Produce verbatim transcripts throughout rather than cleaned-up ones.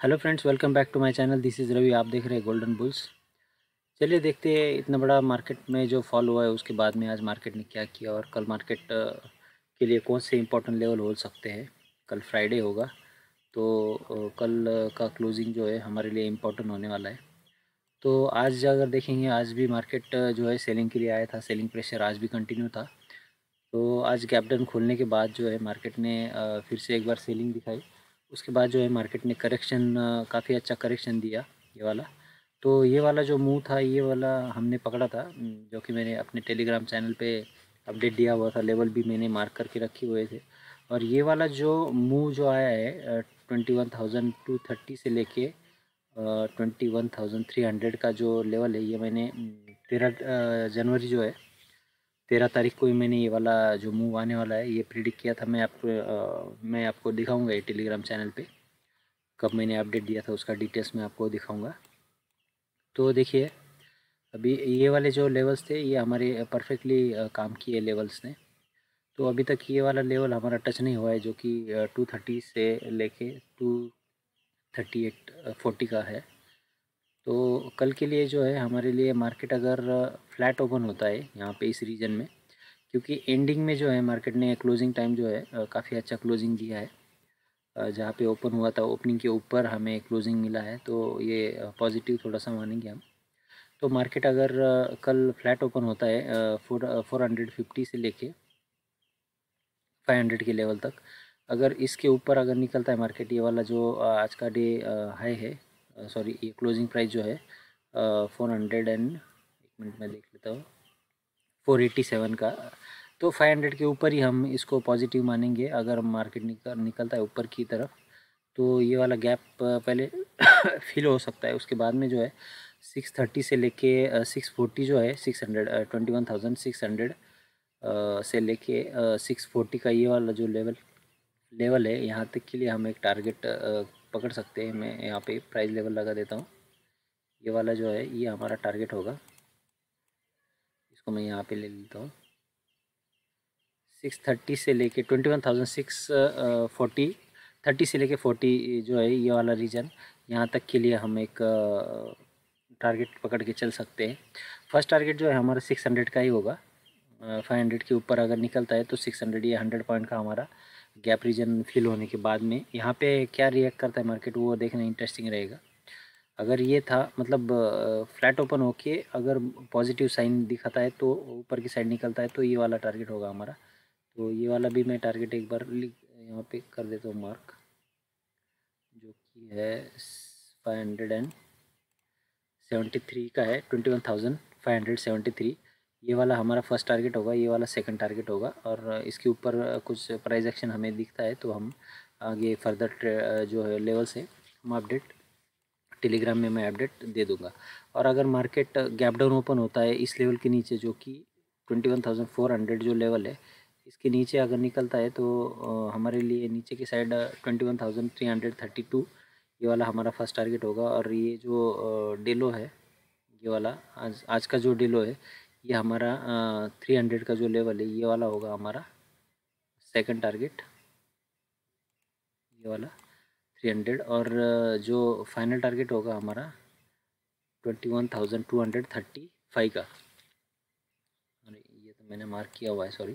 Hello friends, welcome back to my channel. This is Ravi. आप देख रहे हैं गोल्डन बुल्स। चलिए देखते हैं इतना बड़ा मार्केट में जो फॉल हुआ है उसके बाद में आज मार्केट ने क्या किया और कल मार्केट के लिए कौन से इंपॉर्टेंट लेवल हो सकते हैं। कल फ्राइडे होगा तो अ, कल का क्लोजिंग जो है हमारे लिए इम्पोर्टेंट होने वाला है। तो आज अगर देखेंगे, आज भी मार्केट जो है सेलिंग के लिए आया था। सेलिंग प्रेशर आज भी कंटिन्यू था। तो आज गैप डाउन खोलने के बाद जो है मार्केट ने अ, फिर से एक बार सेलिंग दिखाई। उसके बाद जो है मार्केट ने करेक्शन, काफ़ी अच्छा करेक्शन दिया ये वाला। तो ये वाला जो मूव था, ये वाला हमने पकड़ा था, अम, जो कि मैंने अपने टेलीग्राम चैनल पे अपडेट दिया हुआ था। लेवल भी मैंने मार्क करके रखे हुए थे। और ये वाला जो मूव जो आया है twenty one thousand two thirty से लेके twenty one thousand three hundred का जो लेवल है, ये मैंने तेरह जनवरी जो है, तेरह तारीख को ही मैंने ये वाला जो मूव आने वाला है ये प्रिडिक्ट किया था। मैं आपको अ, मैं आपको दिखाऊंगा ये टेलीग्राम चैनल पे कब मैंने अपडेट दिया था, उसका डिटेल्स मैं आपको दिखाऊंगा। तो देखिए, अभी ये वाले जो लेवल्स थे ये हमारे परफेक्टली काम किए लेवल्स ने। तो अभी तक ये वाला लेवल हमारा टच नहीं हुआ है, जो कि टू थर्टी से लेके टू थर्टी एट फोर्टी का है। तो कल के लिए जो है हमारे लिए मार्केट अगर फ्लैट ओपन होता है यहाँ पे इस रीजन में, क्योंकि एंडिंग में जो है मार्केट ने क्लोजिंग टाइम जो है काफ़ी अच्छा क्लोजिंग दिया है। अ, जहाँ पे ओपन हुआ था ओपनिंग के ऊपर हमें क्लोजिंग मिला है, तो ये पॉजिटिव थोड़ा सा मानेंगे हम। तो मार्केट अगर अ, कल फ्लैट ओपन होता है फोर फोर हंड्रेड फिफ्टी से लेके फाइव हंड्रेड के लेवल तक, अगर इसके ऊपर अगर निकलता है मार्केट, ये वाला जो अ, आज का डे हाई है, सॉरी ये क्लोजिंग प्राइस जो है फोर हंड्रेड एंड एक मिनट में देख लेता हूँ, फोर एटी सेवन का। तो फाइव हंड्रेड के ऊपर ही हम इसको पॉजिटिव मानेंगे अगर मार्केट निकल निकलता है ऊपर की तरफ। तो ये वाला गैप पहले फिल हो सकता है, उसके बाद में जो है सिक्स थर्टी से लेके सिक्स फोर्टी जो है, six hundred twenty one thousand six hundred से लेके सिक्स फोर्टी का ये वाला जो लेवल लेवल है, यहाँ तक के लिए हम एक टारगेट पकड़ सकते हैं। मैं यहाँ पे प्राइस लेवल लगा देता हूँ। ये वाला जो है ये हमारा टारगेट होगा। इसको मैं यहाँ पे ले लेता हूँ। सिक्स थर्टी से लेके twenty one thousand six forty, thirty से लेके फोर्टी जो है ये वाला रीजन, यहाँ तक के लिए हम एक टारगेट पकड़ के चल सकते हैं। फर्स्ट टारगेट जो है हमारा सिक्स हंड्रेड का ही होगा। फाइव हंड्रेड के ऊपर अगर निकलता है तो सिक्स हंड्रेड या हंड्रेड पॉइंट का हमारा गैप रीजन फिल होने के बाद में यहाँ पे क्या रिएक्ट करता है मार्केट, वो देखना इंटरेस्टिंग रहेगा। अगर ये था मतलब फ्लैट ओपन होके अगर पॉजिटिव साइन दिखाता है तो ऊपर की साइड निकलता है, तो ये वाला टारगेट होगा हमारा। तो ये वाला भी मैं टारगेट एक बार लिख यहाँ पे कर देता हूँ मार्क, जो कि है five hundred and seventy three का है, twenty one thousand five hundred seventy three. ये वाला हमारा फर्स्ट टारगेट होगा, ये वाला सेकंड टारगेट होगा। और इसके ऊपर कुछ प्राइस एक्शन हमें दिखता है तो हम आगे फर्दर जो है लेवल्स है हम अपडेट टेलीग्राम में मैं अपडेट दे दूंगा। और अगर मार्केट गैप डाउन ओपन होता है इस लेवल के नीचे, जो कि twenty one thousand four hundred जो लेवल है, इसके नीचे अगर निकलता है तो अ, हमारे लिए नीचे की side twenty one thousand three hundred thirty two ये वाला हमारा फर्स्ट टारगेट होगा। और ये जो डेलो है, ये वाला आज आज का जो डेलो है, ये हमारा थ्री हंड्रेड का जो लेवल है, ये वाला होगा हमारा सेकंड टारगेट, ये वाला थ्री हंड्रेड। और अ, जो फाइनल टारगेट होगा हमारा twenty one thousand two hundred thirty five का। अरे ये तो मैंने मार्क किया हुआ है, सॉरी।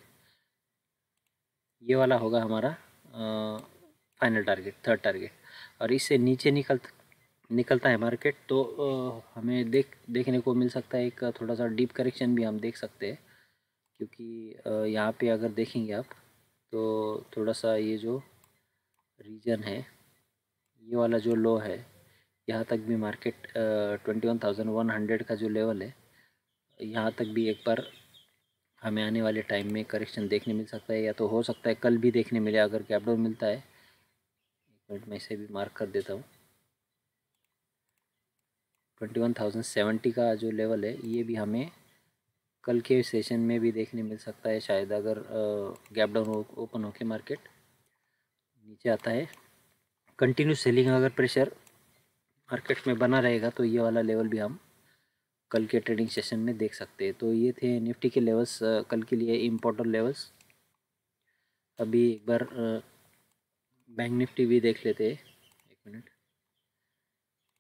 ये वाला होगा हमारा फाइनल टारगेट, थर्ड टारगेट। और इससे नीचे निकल निकलता है मार्केट तो अ, हमें देख देखने को मिल सकता है एक थोड़ा सा डीप करेक्शन भी हम देख सकते हैं। क्योंकि अ, यहाँ पे अगर देखेंगे आप तो थोड़ा सा ये जो रीजन है, ये वाला जो लो है, यहाँ तक भी market twenty one thousand one hundred का जो लेवल है, यहाँ तक भी एक बार हमें आने वाले टाइम में करेक्शन देखने मिल सकता है। या तो हो सकता है कल भी देखने मिले अगर गैप डाउन मिलता है। एक मिनट में इसे भी मार्क कर देता हूँ। ट्वेंटी वन थाउजेंड सेवेंटी का जो लेवल है ये भी हमें कल के सेशन में भी देखने मिल सकता है शायद, अगर गैप डाउन ओपन होके मार्केट नीचे आता है। कंटिन्यू सेलिंग अगर प्रेशर मार्केट में बना रहेगा तो ये वाला लेवल भी हम कल के ट्रेडिंग सेशन में देख सकते हैं। तो ये थे निफ्टी के लेवल्स, कल के लिए इम्पोर्टेंट लेवल्स। अभी एक बार बैंक निफ्टी भी देख लेते हैं, एक मिनट।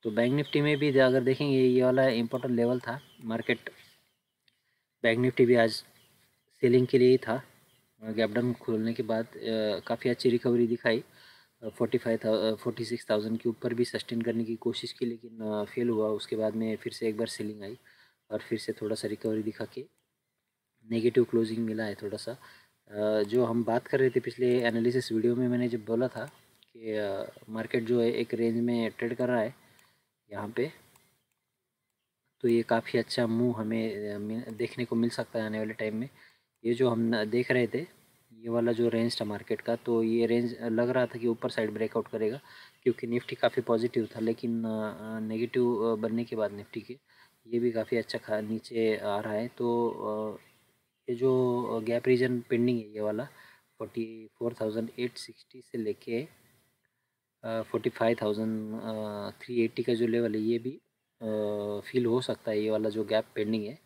तो बैंक निफ्टी में भी अगर देखेंगे ये वाला इम्पोर्टेंट लेवल था मार्केट। बैंक निफ्टी भी आज सेलिंग के लिए ही था। गैप डाउन खोलने के बाद काफ़ी अच्छी रिकवरी दिखाई। Forty five forty six thousand के ऊपर भी सस्टेन करने की कोशिश की, लेकिन फेल हुआ। उसके बाद में फिर से एक बार सेलिंग आई और फिर से थोड़ा सा रिकवरी दिखा के नेगेटिव क्लोजिंग मिला है थोड़ा सा। जो हम बात कर रहे थे पिछले एनालिसिस वीडियो में, मैंने जब बोला था कि मार्केट जो है एक रेंज में ट्रेड कर रहा है यहाँ पे, तो ये काफ़ी अच्छा मूव हमें देखने को मिल सकता है आने वाले टाइम में। ये जो हम देख रहे थे ये वाला जो रेंज था मार्केट का, तो ये रेंज लग रहा था कि ऊपर साइड ब्रेकआउट करेगा, क्योंकि निफ्टी काफ़ी पॉजिटिव था। लेकिन नेगेटिव बनने के बाद निफ्टी के ये भी काफ़ी अच्छा खा नीचे आ रहा है। तो ये जो गैप रीजन पेंडिंग है ये वाला forty four thousand eight sixty से लेके forty five thousand three eighty का जो लेवल है, ये भी फील हो सकता है, ये वाला जो गैप पेंडिंग है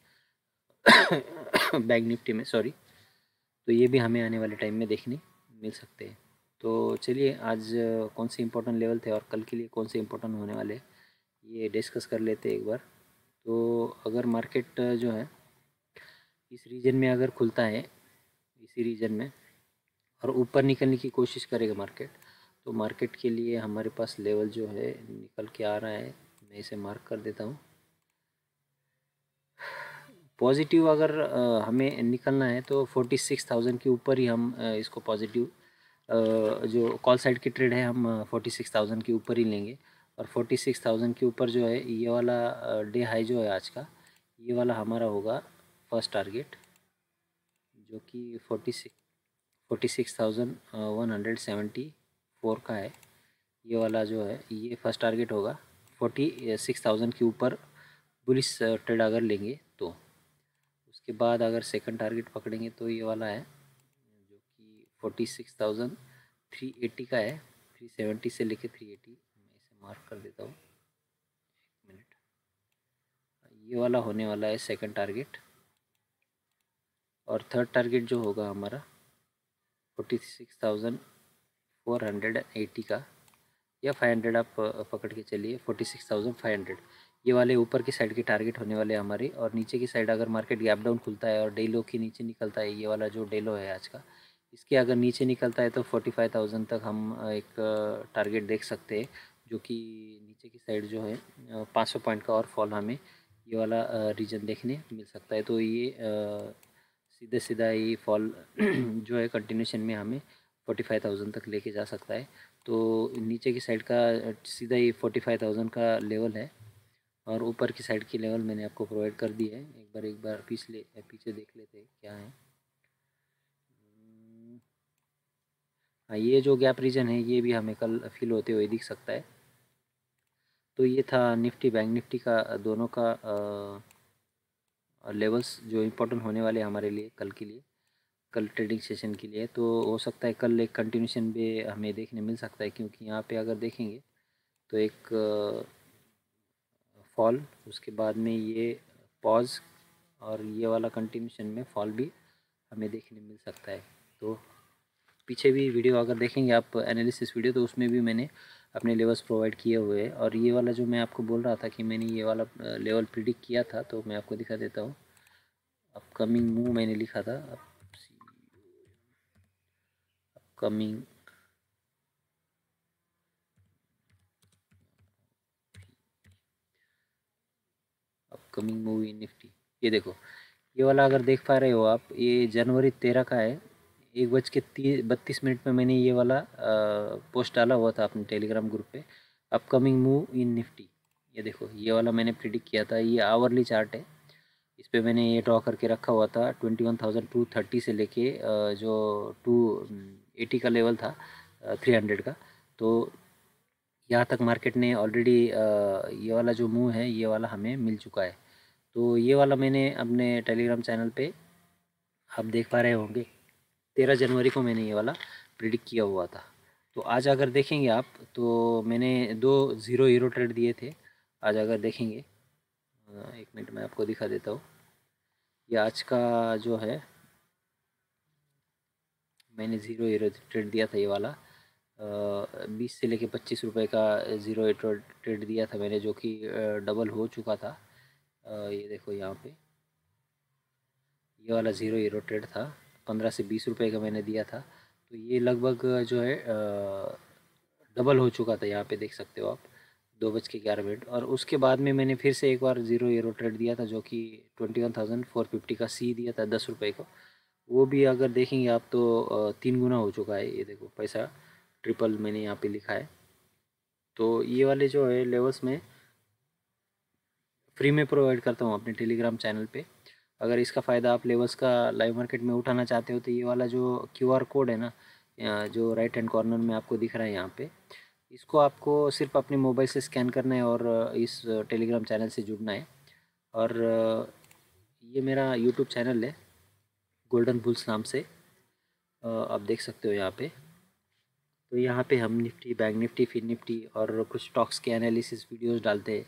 बैंक निफ्टी में, सॉरी। तो ये भी हमें आने वाले टाइम में देखने मिल सकते हैं। तो चलिए आज कौन से इंपॉर्टेंट लेवल थे और कल के लिए कौन से इंपॉर्टेंट होने वाले ये डिस्कस कर लेते हैं एक बार। तो अगर मार्केट जो है इस रीजन में अगर खुलता है, इसी रीजन में, और ऊपर निकलने की कोशिश करेगा मार्केट, तो मार्केट के लिए हमारे पास लेवल जो है निकल के आ रहा है। मैं इसे मार्क कर देता हूँ। पॉजिटिव अगर आ, हमें निकलना है तो फोर्टी सिक्स थाउजेंड के ऊपर ही हम आ, इसको पॉजिटिव जो कॉल साइड की ट्रेड है हम फोर्टी सिक्स थाउजेंड के ऊपर ही लेंगे। और फोर्टी सिक्स थाउजेंड के ऊपर जो है ये वाला डे हाई जो है आज का, ये वाला हमारा होगा फर्स्ट टारगेट, जो कि forty six forty six thousand one hundred seventy four का है। ये वाला जो है ये फर्स्ट टारगेट होगा। फोर्टी सिक्स थाउजेंड के ऊपर बुलिश ट्रेड अगर लेंगे तो उसके बाद अगर सेकंड टारगेट पकड़ेंगे तो ये वाला है, जो कि forty six thousand three eighty का है। थ्री सेवेंटी से लेके थ्री एट्टी, मैं इसे मार्क कर देता हूँ, एक मिनट। ये वाला होने वाला है सेकंड टारगेट। और थर्ड टारगेट जो होगा हमारा forty six thousand four hundred eighty का, या फाइव हंड्रेड आप पकड़ के चलिए, forty six thousand five hundred. ये वाले ऊपर की साइड के टारगेट होने वाले हमारे। और नीचे की साइड अगर मार्केट गैप डाउन खुलता है और डे लो के नीचे निकलता है, ये वाला जो डे लो है आज का, इसके अगर नीचे निकलता है तो फोर्टी फाइव थाउजेंड तक हम एक टारगेट देख सकते हैं, जो कि नीचे की साइड जो है पाँच सौ पॉइंट का और फॉल हमें ये वाला रीजन देखने मिल सकता है। तो ये सीधे सीधा ये फॉल जो है कंटिन्यूशन में हमें फोर्टी फाइव थाउजेंड तक लेके जा सकता है। तो नीचे की साइड का सीधा ही फोर्टी फाइव थाउजेंड का लेवल है, और ऊपर की साइड की लेवल मैंने आपको प्रोवाइड कर दी है। एक बार एक बार पिछले पीछे देख लेते हैं क्या है। हाँ, ये जो गैप रीजन है ये भी हमें कल फिल होते हुए दिख सकता है। तो ये था निफ्टी बैंक निफ्टी का दोनों का लेवल्स जो इम्पोर्टेंट होने वाले हमारे लिए कल के लिए, कल ट्रेडिंग सेशन के लिए। तो हो सकता है कल एक कंटिन्यूशन भी हमें देखने मिल सकता है, क्योंकि यहाँ पे अगर देखेंगे तो एक फॉल, उसके बाद में ये पॉज, और ये वाला कंटिन्यूशन में फॉल भी हमें देखने मिल सकता है। तो पीछे भी वीडियो अगर देखेंगे आप एनालिसिस वीडियो, तो उसमें भी मैंने अपने लेवल्स प्रोवाइड किए हुए हैं। और ये वाला जो मैं आपको बोल रहा था कि मैंने ये वाला लेवल प्रिडिक्ट किया था, तो मैं आपको दिखा देता हूँ। अपकमिंग मूव मैंने लिखा था, upcoming upcoming move in Nifty. ये देखो, ये वाला अगर देख पा रहे हो आप, ये जनवरी तेरह का है। एक बज के ती बत्तीस मिनट में मैंने ये वाला पोस्ट डाला हुआ था अपने टेलीग्राम ग्रुप पे, अपकमिंग मूव इन निफ्टी। ये देखो, ये वाला मैंने प्रिडिक्ट किया था। ये आवरली चार्ट है, इस पे मैंने ये ड्रॉ करके रखा हुआ था twenty one thousand two thirty से लेके जो टू एटी का लेवल था, थ्री हंड्रेड का। तो यहाँ तक मार्केट ने ऑलरेडी ये वाला जो मूव है ये वाला हमें मिल चुका है। तो ये वाला मैंने अपने टेलीग्राम चैनल पे आप देख पा रहे होंगे, तेरह जनवरी को मैंने ये वाला प्रिडिक्ट किया हुआ था। तो आज अगर देखेंगे आप, तो मैंने दो ज़ीरो हीरो ट्रेड दिए थे। आज अगर देखेंगे, एक मिनट में आपको दिखा देता हूँ। ये आज का जो है मैंने ज़ीरो हीरो ट्रेड दिया था, ये वाला बीस से लेके पच्चीस रुपए का ज़ीरो एरो ट्रेड दिया था मैंने, जो कि डबल हो चुका था। ये देखो यहाँ पे ये वाला ज़ीरो एरो ट्रेड था, पंद्रह से बीस रुपए का मैंने दिया था। तो ये लगभग जो है डबल हो चुका था, यहाँ पे देख सकते हो आप, दो बज के ग्यारह मिनट। और उसके बाद में मैंने फिर से एक बार ज़ीरो एरो ट्रेड दिया था, जो कि twenty one thousand four fifty का सी दिया था दस रुपये को। वो भी अगर देखेंगे आप तो तीन गुना हो चुका है। ये देखो पैसा ट्रिपल मैंने यहाँ पे लिखा है। तो ये वाले जो है लेवल्स में फ्री में प्रोवाइड करता हूँ अपने टेलीग्राम चैनल पे। अगर इसका फ़ायदा आप लेवल्स का लाइव मार्केट में उठाना चाहते हो तो ये वाला जो क्यूआर कोड है ना, जो राइट हैंड कॉर्नर में आपको दिख रहा है यहाँ पे, इसको आपको सिर्फ अपने मोबाइल से स्कैन करना है और इस टेलीग्राम चैनल से जुड़ना है। और ये मेरा यूट्यूब चैनल है गोल्डन बुल्स नाम से, आप देख सकते हो यहाँ पे। तो यहाँ पे हम Nifty, bank Nifty, fin Nifty और कुछ स्टॉक्स के एनालिसिस वीडियोस डालते हैं।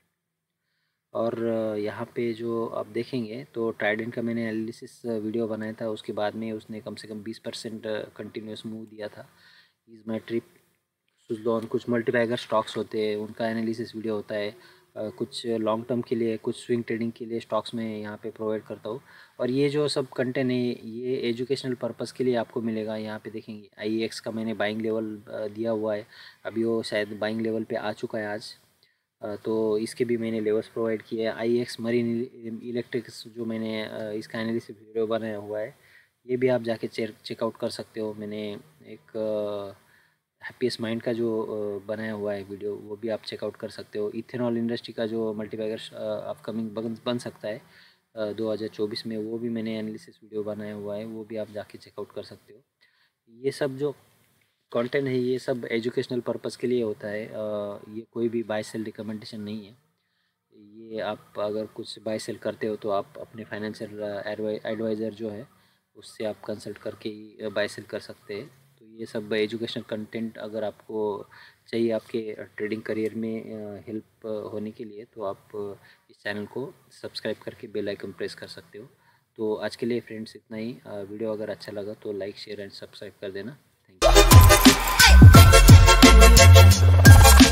और यहाँ पे जो आप देखेंगे तो ट्राइडेंट का मैंने एनालिसिस वीडियो बनाया था, उसके बाद में उसने कम से कम बीस परसेंट कंटिन्यूस मूव दिया था। इज़ माई ट्रिप, सुजलॉन, कुछ मल्टीबैगर स्टॉक्स होते हैं उनका एनालिसिस वीडियो होता है। कुछ लॉन्ग टर्म के लिए, कुछ स्विंग ट्रेडिंग के लिए स्टॉक्स में यहाँ पे प्रोवाइड करता हूँ। और ये जो सब कंटेंट है ये एजुकेशनल पर्पस के लिए आपको मिलेगा। यहाँ पे देखेंगे आई ई एक्स का मैंने बाइंग लेवल दिया हुआ है, अभी वो शायद बाइंग लेवल पे आ चुका है आज। तो इसके भी मैंने लेवल्स प्रोवाइड किए हैं। आई एक्स मरीन इलेक्ट्रिक्स जो मैंने इसका एनालिसिस वीडियो बनाया हुआ है, ये भी आप जाके चेक चेकआउट कर सकते हो। मैंने एक हैप्पीएस्ट माइंड का जो बनाया हुआ है वीडियो, वो भी आप चेकआउट कर सकते हो। इथेनॉल इंडस्ट्री का जो मल्टीबैगर अपकमिंग बन बन सकता है दो हज़ार चौबीस में, वो भी मैंने एनालिसिस वीडियो बनाया हुआ है, वो भी आप जाके चेकआउट कर सकते हो। ये सब जो कंटेंट है ये सब एजुकेशनल पर्पस के लिए होता है, ये कोई भी बाय सेल रिकमेंडेशन नहीं है। ये आप अगर कुछ बाय सेल करते हो तो आप अपने फाइनेंशियल एडवाइज़र जो है उससे आप कंसल्ट करके ही बाय सेल कर सकते हैं। तो ये सब एजुकेशनल कंटेंट अगर आपको चाहिए आपके ट्रेडिंग करियर में हेल्प होने के लिए, तो आप इस चैनल को सब्सक्राइब करके बेल आइकन प्रेस कर सकते हो। तो आज के लिए फ्रेंड्स इतना ही। वीडियो अगर अच्छा लगा तो लाइक, शेयर एंड सब्सक्राइब कर देना। Thank you.